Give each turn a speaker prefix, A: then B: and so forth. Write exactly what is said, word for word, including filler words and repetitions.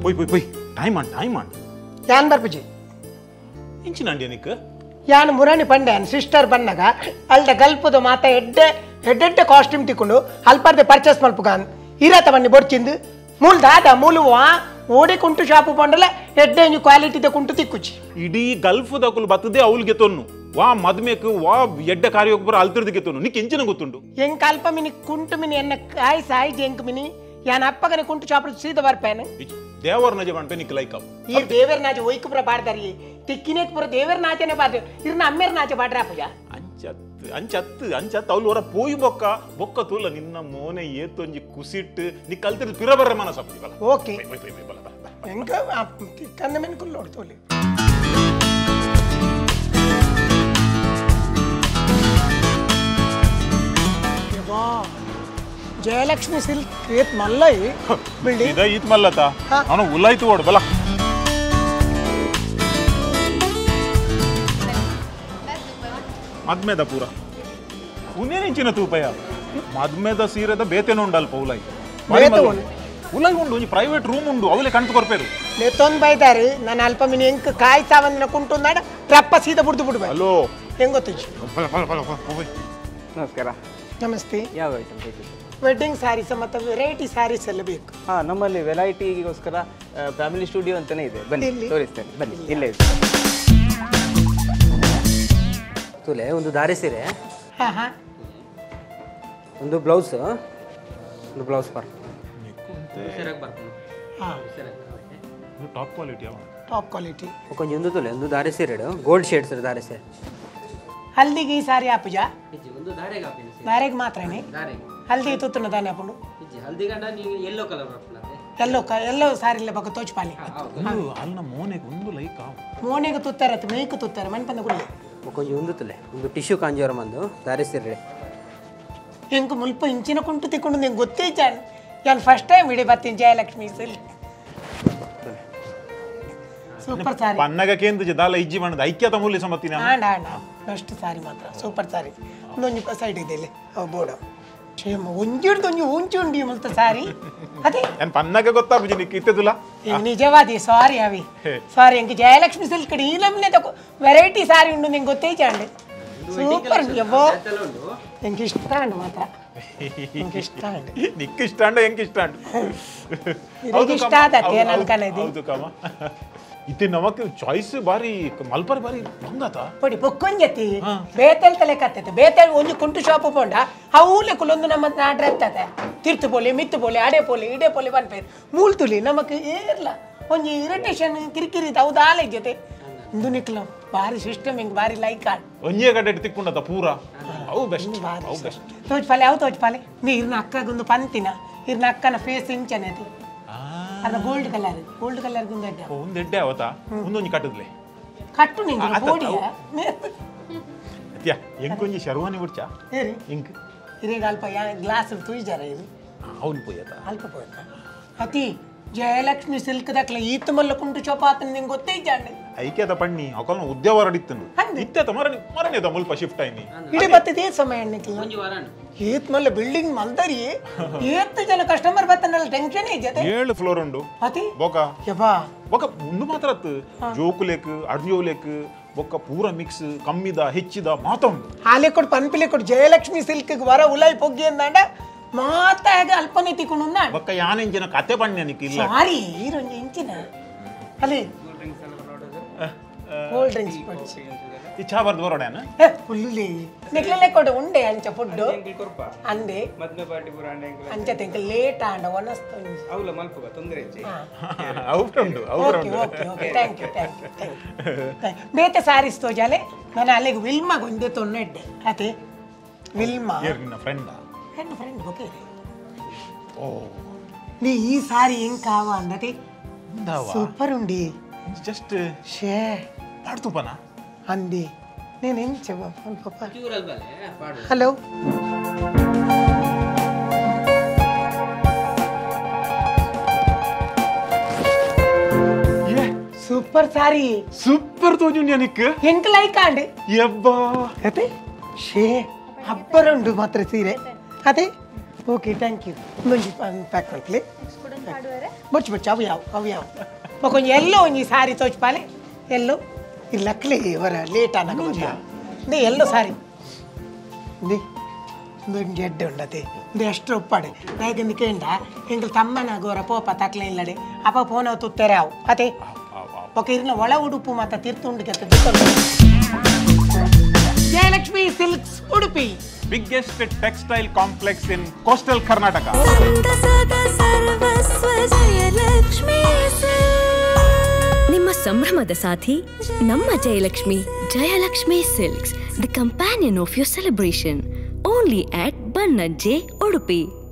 A: పోయి పోయి పోయి టైಮ್ అండి టైಮ್ అండి
B: ಯಾನ್ ಬರ್ಪುಜಿ
A: ಇಂಚಿನಂಡಿ ನಿಕ್ಕ
B: ಯಾನ್ ಮುರಾಣಿ ಪಂಡ್ಯಾನ್ ಸಿಸ್ಟರ್ ಬನ್ನಗ ಅಲ್ದ ಗಲ್ಪುದು ಮಾತ ಎಡ್ಡೆ ಎಡ್ಡೆಡ್ಡೆ ಕಾಸ್ಟ್ಯೂಮ್ ತಿಕ್ಕೊಂಡು ಅಲ್ಪರ್ದೆ ಪರ್ಚೇಸ್ ಮಲ್ಪುಗಾನ್ ಇರತ ಬನ್ನಿ ಬೊಡ್ಚಿಂದು ಮೂಲ್ ದಾದ ಮೂಲುವಾ ಓಡಿ ಕುಂಟು ಶಾಪು ಪಂಡಲ ಎಡ್ಡೆ ಇಂಜು ಕ್ವಾಲಿಟಿದ ಕುಂಟು ತಿಕ್ಕುಚಿ
A: ಇಡೀ ಗಲ್ಫ್ ದಕುಲು ಬತ್ತದೇ ಅವಳು ಗೆತ್ತೊನ್ನು ವಾ ಮದ್ಮೇಕು ವಾ ಎಡ್ಡೆ ಕಾರ್ಯಕ್ಕೆ ಬರ ಅಲ್ತಿರ್ದು ಗೆತ್ತೊನ್ನು ನಿಕ್ ಎಂಚಿನ ಗೊತ್ತುಂಡು
B: ಎಂಕ ಅಲ್ಪ ಮಿನಿ ಕುಂಟು ಮಿನಿ ಎನ್ನ ಕಾಯಿ ಸಾಯಿ ಎಂಕ ಮಿನಿ ಯಾನ್ ಅಪ್ಪಗನೆ ಕುಂಟು ಶಾಪು ಸೀದ ಬರ್ಪೇನೆ
A: ದೇವರ ನಜೆ ಬಂಪೆ ನಿಕ್ ಲೈಕ್ ಅವ್
B: ಈ ದೇವರ ನಾಚೆ ಒಯ್ಕು ಪುರ ಬಾಡ್ದಾರಿ ತಿಕ್ಕಿನೇಕ್ ಪುರ ದೇವರ ನಾಚೆನೆ ಬಾಡ್ದೆ ಇರ್ನ ಅಮ್ಮೇರ ನಾಚೆ ಬಾಡ್ರ ಪೂಜ
A: ಅಂಚತ್ ಅಂಚತ್ ಅಂಚತ್ ಅವಳು ಹೊರ ಪೋಯಿ ಬೊಕ್ಕ ಬೊಕ್ಕ ತೂಲ ನಿನ್ನ ಮೋನೆ ಏತೊಂಜಿ ಕುಸಿಟ್ಟು ನಿ ಕಲ್ತಿರ್ ಪಿರ ಬರ್ರೆ ಮನಸ ಬಲ
B: ಓಕೆ ಎಂಕ ತಿಕ್ಕನ್ನ ಮೆನ್ ಕುಲ್ ನೋಡ್ತೋಲಿ ಯವಾ ಜಯಲಕ್ಷ್ಮಿ ಸಿಲ್ಕ್ ಏತ್ ಮಲ್ಲೈ ಬಿಲ್ಡಿಂಗ್
A: ಇದ ಈತ್ ಮಲ್ಲತ ನಾನು ಉಲಾಯ್ತು ಓಡ್ ಬಲ ಮದ್ಮೇದ ಪೂರ ಉನ್ನೇನಿಂಚಿನ ತೂಪಯ ಮದ್ಮೇದ ಸೀರೆದ ಬೇತೆನ ಉಂಡಲ್ಪ ಉಲಾಯ್ ಉಲಾಯ್ ಉಂಡು ಒಂಜಿ ಪ್ರೈವೇಟ್ ರೂಮ್ ಉಂಡು ಅವಲೇ ಕಣ್ತು ಕೊರ್ಪೇರು
B: ನೆತ್ತೊಂದು ಬೈದಾರಿ ನಾನು ಅಲ್ಪ ಮಿನಿ ಎಂಕ್ ಕಾಯಿ ಸಾವಂದಿನ ಕುಂಟುಂದಾಡ ಟ್ರಪ್ಪ ಸೀದಾ ಬುಡ್ದು ಬಿಡ್ಬ
A: ಹಲೋ
B: ಹೆಂಗ್ ಗೊತ್ತಿಜ್ಜಿ
C: ನಮಸ್ಕಾರ
B: ನಮಸ್ತೆ
C: ಯಾವ ಐಟಮ್ ಬೇಕಿತ್ತು
B: ವೆಡ್ಡಿಂಗ್ ಸ್ಯಾರೀಸ್ ಮತ್ತು ವೆರೈಟಿ ಸ್ಯಾರೀಸ್ ಎಲ್ಲ ಬೇಕು
C: ಹಾಂ ನಮ್ಮಲ್ಲಿ ವೆರೈಟಿಗೋಸ್ಕರ ಫ್ಯಾಮಿಲಿ ಸ್ಟುಡಿಯೋ ಅಂತಲೇ ಇದೆ ಬನ್ನಿ
B: ಎಲ್ಲಿ?
C: ತೋರಿಸ್ತೇನೆ ಬನ್ನಿ ಇಲ್ಲೇ ಇದೆ ತುಲೆ ಒಂದು ದಾರಿ ಸೀರೆ
B: ಹಾಂ ಹಾಂ
C: ಒಂದು ಬ್ಲೌಸ್ ಒಂದು ಬ್ಲೌಸ್ ಪರ್
B: ಹಾಂ
A: ಟಾಪ್ ಕ್ವಾಲಿಟಿ ಅವ
B: ಟಾಪ್ ಕ್ವಾಲಿಟಿ
C: ಕೊಂಚ ಒಂದು ತುಲೆ ಒಂದು ದಾರಿ ಸೀರೆ ಗೋಲ್ಡ್ ಶೇಡ್ಸ್ ದಾರಿ ಸೀರೆ
B: ಹಲ್ದಿಗೆ ಈ ಸಾರಿ ಆಪುಜ
C: ಒಂದು ದಾರೆಗೆ
B: ದಾರೆಗೆ ಮಾತ್ರನೇ ಹಲ್ದಿ ತುತ್ತನ ದಾನೆ ಆಪುಂಡು
C: ಹಲ್ದಿ ಗಂಡ ನೀವು ಯೆಲ್ಲೋ ಕಲರ್
B: ಎಲ್ಲೋ ಕ ಎಲ್ಲೋ ಸಾರಿಲ್ಲ ಬಗ್ಗ ತೋಚ್ಪಾಲಿ
A: ಅಲ್ಲ ಮೋನೆಗೆ ಒಂದು ಲೈಕ್ ಆವ್
B: ಮೋನೆಗೆ ತುತ್ತಾರತ್ತು ಮೇಯ್ಕು ತುತ್ತಾರೆ ಮಣ್ಪಂದ ಗುಳ್ಳಿ
C: ಕೊಂಚ ಒಂದು ತುಲೆ ಒಂದು ಟಿಶ್ಯೂ ಕಾಂಜೋರಮ್ ಒಂದು ದಾರಿ ಸೀರೆ
B: ಹೆಂಗ ಮುಲ್ಪ ಇಂಚಿನ ಕುಂಟು ತಿಕ್ಕೊಂಡು ನಿಂಗೆ ಗೊತ್ತೇ ಜಾನ್ ನಾನು ಫಸ್ಟ್ ಟೈಮ್ ಇಡೀ ಬರ್ತೀನಿ ಜಯಲಕ್ಷ್ಮಿ ಸಿಲ್ಕ್ ಸೂಪರ್ ಸಾರಿ
A: ಪನ್ನಗ ಕೇಂದ್ರ ದಾಲ ಇಜ್ಜಿ ಮಣ್ಣದ ಐಕ್ಯತ ಮೂಲ್ಯ ಸಮತ್ತಿನ
B: ಆಂಡ ಆಂಡ ಬೆಸ್ಟ್ ಸಾರಿ ಮಾತ್ರ ಸೂಪರ್ ಸಾರಿ ಒಂದೊಂದು ಸೈಡ್ ಇದೆ ಇಲ್ಲಿ ಅವು ಬೋರ್ಡ್ ಕ್ಷೇಮ ಒಂಜಿಡ್ದು ಒಂಜಿ ಉಂಚು ಉಂಡಿ ಮಲ್ತ ಸಾರಿ ಅದೇ
A: ನಾನು ಪನ್ನಗ ಗೊತ್ತಾಗ್ಬಿಜಿ ನಿಕ್ ಇತ್ತದುಲ
B: ಈಗ ನಿಜವಾದಿ ಸಾರಿ ಅವಿ ಸಾರಿ ಎಂಕ ಜಯಲಕ್ಷ್ಮಿ ಸಿಲ್ಕ್ ಕಡೆ ಈ ನಮ್ನೆ ತಗೋ ವೆರೈಟಿ ಸಾರಿ ಉಂಡು ನಿಂಗೆ ಗೊತ್ತೇ ಚಾಂಡೆ ಸೂಪರ್ ಯವ್ವೋ ಎಂಗೆ ಇಷ್ಟ ಅಂಡ್ ಮಾತ್ರ ಎಂಗೆ ಇಷ್ಟ ಅಂಡ್
A: ನಿಕ್ ಇಷ್ಟ ಅಂಡ ಎಂಗೆ ಇಷ್ಟ ಅಂಡ
B: ಇದಕ್ಕೆ ಇಷ್ಟ ಆದತ್ತೆ ನನ್ನ ಕನದಿ
A: ಹೌದು ಕಮ ಇತ್ತೆ ನಮಕ್ ಚಾಯ್ಸ್ ಬಾರಿ ಮಲ್ಪರ್ ಬಾರಿ ಬಂಗಾತ
B: ಪೊಡಿ ಬೊಕ್ಕೊಂಜತಿ ಬೇತೆಲ್ ತಲೆ ಕತ್ತತೆ ಬೇತೆಲ್ ಒಂದು ಕುಂಟು ಶಾಪ್ ಪೋಂಡ ಹೌಲೆ ಕುಲೊಂದು ನಮ್ಮ ನಾಡ್ರೆ ಇರ್ತದೆ ತಿರ್ತು ಪೋಲೆ ಮಿತ್ತು ಪೋಲೆ ಅಡೆ ಪೋಲೆ ಇಡೆ ಪೋಲೆ ಬನ್ಪೇರು ಮೂಲ್ ತುಲಿ ನಮಕ್ ಏರ್ಲ ಒಂಜಿ ಇರಿಟೇಷನ್ ಕಿರಿಕಿರಿ ಹೌದಾಲ ಜೊತೆ ಇಂದು ನಿಕ್ಲ ಬಾರಿ ಸಿಸ್ಟಮ್ ಹಿಂಗ್ ಬಾರಿ ಲೈಕ್ ಆಡ್
A: ಒಂಜೇ ಗಡ್ಡೆ ತಿಕ್ಕೊಂಡತ ಪೂರ ಅವು ಬೆಸ್ಟ್ ಅವು ಬೆಸ್ಟ್
B: ತೋಜ್ಪಾಲೆ ಅವು ತೋಜ್ಪಾಲೆ ನೀ ಇರ್ನ ಅಕ್ಕಗೊಂದು ಪಂತಿನ ಇರ್ನ ಅಕ್ಕನ ಫೇಸ್ ಇಂಚನೆ ಅದು ಅದ ಗೋಲ್ಡ್ ಕಲರ್ ಗೋಲ್ಡ್ ಕಲರ್ ಒಂದು ಅಡ್ಡ
A: ಒಂದು ಎಡ್ಡೆ ಅವತಾ ಒಂದೊಂದು ಕಟ್ಟದ್ಲೆ
B: ಕಟ್ಟು ನಿಂಗೆ ಬೋಡಿಯ
A: ಅತ್ಯಾ ಎಂಕೊಂಜಿ ಶರ್ವಾನಿ ಬಿಡ್ಚಾ
B: ಏರಿ
A: ಇಂಕ್
B: ಇರೇಗ ಅಲ್ಪ ಗ್ಲಾಸ್ ತುಯ್ಜಾರ ಇದು
A: ಅವನು ಪೋಯತ
B: ಅಲ್ಪ ಪೋಯ್ತ ಅತಿ ಜಯಲಕ್ಷ್ಮಿ ಸಿಲ್ಕ್ ದಕ್ಲ ಈತ ಮಲ್ಲ ಕುಂಟು ಚೋಪಾತ ನಿಂಗೆ ಗೊತ್ತೇ ಜಾಂಡೆ
A: ಐಕ್ಯತ ಪಣ್ಣಿ ಅವಕಲ್ನ ಉದ್ಯಾವರ ಅಡಿತ್ತನು ಇತ್ತೆತ ಮರಣಿ ಮರಣಿದ ಮುಲ್ಪ ಶಿಫ್ಟ್ ಆಯ್ನಿ
B: ಇಡೀ ಬತ್ತದೇ ಸಮಯ ನಿಕ್ಲ ಏತ್ ಮಲ್ಲ ಬಿಲ್ಡಿಂಗ್ ಮಲ್ದರಿ ಏತ್ ಜನ ಕಸ್ಟಮರ್ ಬತ್ತನಲ್ಲ ಟೆನ್ಷನ್ ಇಜ್ಜತೆ
A: ಏಳು ಫ್ಲೋರ್ ಉಂಡು
B: ಅತಿ
A: ಬೊಕ
B: ಯಬ್ಬಾ
A: ಬೊಕ ಒಂದು ಮಾತ್ರ ಅತ್ತು ಜೋಕುಲೆಕ್ ಅಡ್ಜೋಲೆಕ್ ಬೊಕ್ಕ ಪೂರ ಮಿಕ್ಸ್ ಕಮ್ಮಿದ ಹೆಚ್ಚಿದ ಮಾತ ಉಂಡು
B: ಹಾಲೆ ಕೊಟ್ಟು ಪನ್ಪಿಲೆ ಕೊಟ್ಟು ಜಯಲಕ್ಷ್ಮಿ ಸಿಲ್ಕ್ ವರ ಉಲಾಯಿ ಪೊಗ್ಗಿ ಅಂದಾಂಡ ಮಾತ ಹೇಗ ಅಲ್ಪನೆ ತಿಕ್ಕೊಂಡು ಉಂದಾಂಡ
A: ಬೊಕ್ಕ ಯಾನೆಂಚಿನ ಕತೆ ಪಣ್ಯ ನಿಕ್ ಇಲ್ಲ
B: ಸಾರಿ ಈರೊಂಜಿ ಇಂಚಿನ ಅಲ್ಲಿ ಕೂಲ್ ಡ್ರಿಂಕ್ಸ್
A: ಈ ಚಾ ಬರ್ದು ಬರೋಡೇನ
B: ಫುಲ್ಲಿ ನಿಕ್ಲೆಲೆ ಕೊಡು ಉಂಡೆ ಅಂಚ ಫುಡ್ ಅಂದೆ ಅಂಚ ತೆಂಕ ಲೇಟ್ ಆಂಡ ಒನಸ್ತೊಂಜಿ
C: ಅವಲ ಮಲ್ಪುಗ ತೊಂದರೆ
A: ಅವ್ರುಂಡು
B: okay okay okay thank you thank you thank you ಬೇತೆ ಸಾರೀಸ್ ತೋಜಾಲೆ ನಾನು ಅಲ್ಲಿಗೆ ವಿಲ್ಮಾ ಗೊಂದೆ ತೊನ್ನೆಡ್ಡೆ ಅತೆ ವಿಲ್ಮಾ
A: ನಿನ್ನ ಫ್ರೆಂಡ್
B: ಫ್ರೆಂಡ್ ಫ್ರೆಂಡ್ ಓಕೆ
A: ಓ
B: ನೀ ಈ ಸಾರಿ ಹೆಂಗ್ ಕಾವ ಅಂದತೆ ಸೂಪರ್ ಉಂಡಿ
A: ಜಸ್ಟ್
B: ಶೇ
A: ಪಾಡ್ತುಪನ
B: ಅಂದಿ ನೀನು ಹೆಂಗ್ ಚೆವ ಪಾಪ ಹಲೋ ಸೂಪರ್ ಸಾರಿ
A: ಸೂಪರ್ ತೋಜುಂಡ್ಯ ನಿಕ್
B: ಹೆಂಗ್ ಲೈಕ್ ಆಂಡ್
A: ಯಬ್ಬಾ
B: ಅದೇ ಶೇ ಅಬ್ಬರುಂಡು ಮಾತ್ರ ಸೀರೆ ಅದೇ ಓಕೆ ಥ್ಯಾಂಕ್ ಯು ಮುಂಜಿ ಪ್ಯಾಕ್ ಮಾಡ್ಲಿ ಬೊಚ್ಚು ಬೊಚ್ಚು ಅವು ಯಾವ ಅವು ಯಾವ ಕೊಂಚ ಎಲ್ಲೋ ಒಂಜಿ ಸಾರಿ ತೋಚ್ಪಾಲೆ ಎಲ್ಲೋ ಇಲ್ಲಕ್ಲಿ ಹೊರ ಲೇಟ್ ಅನ್ನಕ ದೇ ಎಲ್ಲೋ ಸಾರಿ ದಿ ಒಂದು ಎಡ್ಡೆ ಉಂಡತೆ ಇದು ಎಷ್ಟು ಒಪ್ಪಾಡೆ ನಾಯಕಂದು ಕೇಂಡ ಎಂಗ್ಳು ತಮ್ಮನ ಗೋರ ಪೋಪ ತಕ್ಲೆ ಇಲ್ಲಡೆ ಅಪ್ಪ ಫೋನ್ ಅವು ತುತ್ತಾರೆ ಅವು ಅದೇ ಒಕ್ಕ ಇರ್ನ ಒಳ ಉಡುಪು ಮಾತ ತೀರ್ಥುಂಡು ಕೆತ್ತ Jayalakshmi silks Udupi
A: biggest textile complex in coastal Karnataka.
D: ನಿಮ್ಮ ಸಂಭ್ರಮದ ಸಾಥಿ ನಮ್ಮ Jayalakshmi Jayalakshmi silks the companion of your celebration only at Bannanje Udupi.